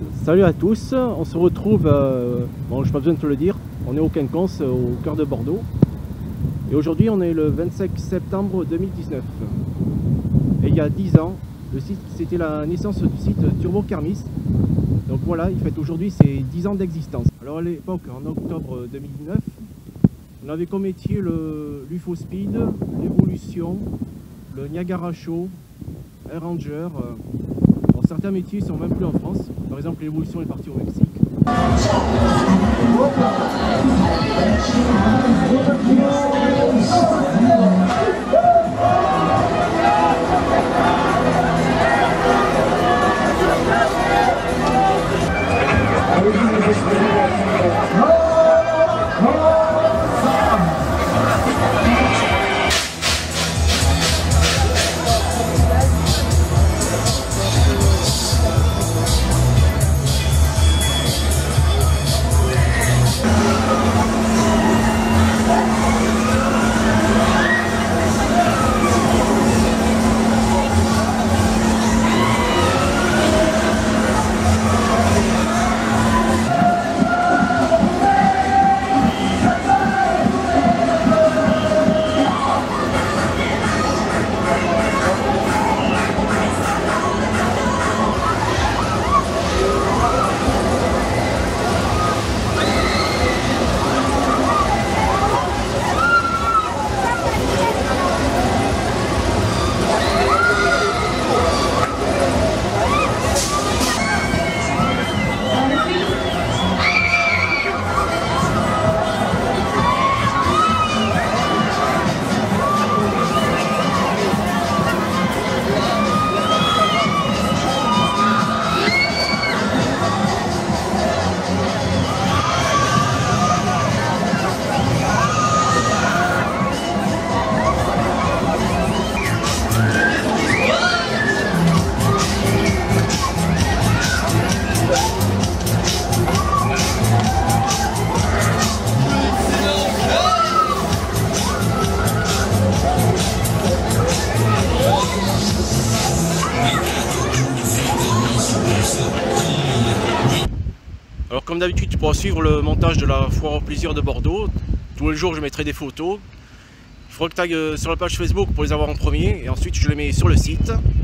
Salut à tous, on se retrouve, bon, je n'ai pas besoin de te le dire, on est au Quinconce, au cœur de Bordeaux. Et aujourd'hui on est le 25 septembre 2019. Et il y a 10 ans, c'était la naissance du site Turbo Kermis. Donc voilà, il fête aujourd'hui ses 10 ans d'existence. Alors à l'époque, en octobre 2009, on avait comme métier l'UFO Speed, l'Evolution, le Niagara Show, Air Ranger. Bon, certains métiers sont même plus en France. Par exemple, l'Evolution est partie au Mexique. Alors comme d'habitude, tu pourras suivre le montage de la foire au plaisir de Bordeaux. Tous les jours je mettrai des photos. Il faudra que tu ailles sur la page Facebook pour les avoir en premier et ensuite je les mets sur le site.